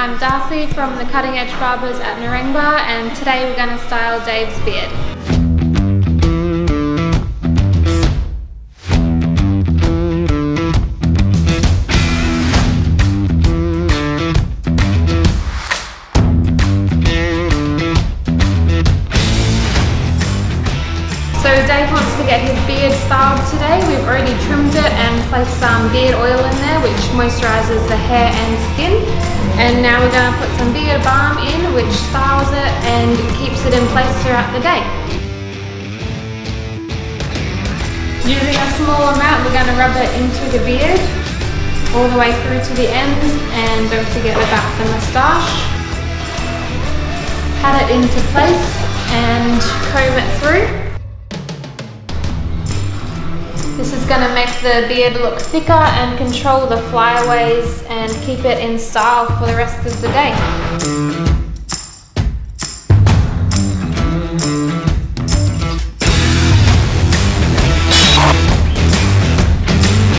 I'm Darcy from the Cutting Edge Barbers at Narangba, and today we're going to style Dave's beard. So Dave wants to get his beard styled today. We've already trimmed it and placed some beard oil in there, which moisturises the hair and skin. And now we're going to put some beard balm in, which styles it and keeps it in place throughout the day. Using a small amount, we're going to rub it into the beard all the way through to the ends, and don't forget about the moustache. Pat it into place and comb it through. This is going to make the beard look thicker and control the flyaways and keep it in style for the rest of the day.